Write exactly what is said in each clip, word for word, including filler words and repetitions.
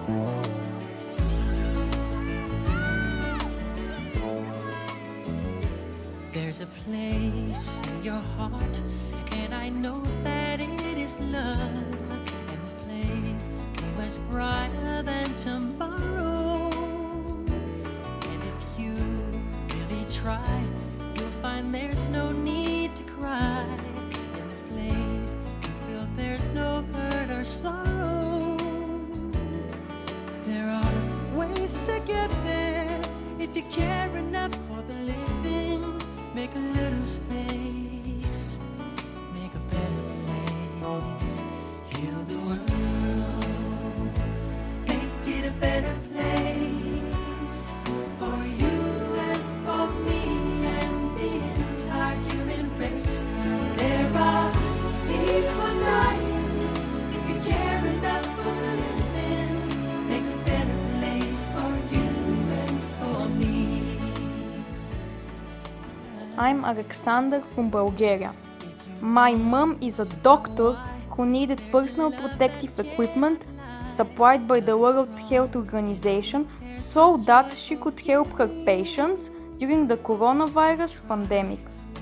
There's a place in your heart, and I know that it is love. And this place is much brighter than tomorrow. And if you really try, you'll find there's no need to cry. In this place, you feel there's no hurt or sorrow. There are ways to get there if you care enough for the living. Make a little space, make a better place, heal the world, make it a better place for you and for me and the entire human race. There are people dying. If you care enough for the living, make a better place for you and for me. I'm Alexander from Bulgaria. My mom is a doctor who needed personal protective equipment supplied by the World Health Organization so that she could help her patients during the coronavirus pandemic.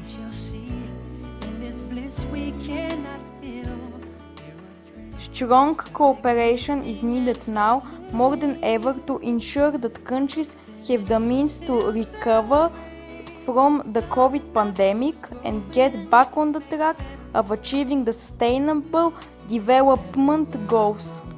Strong cooperation is needed now more than ever to ensure that countries have the means to recover from the COVID pandemic and get back on the track of achieving the Sustainable Development Goals.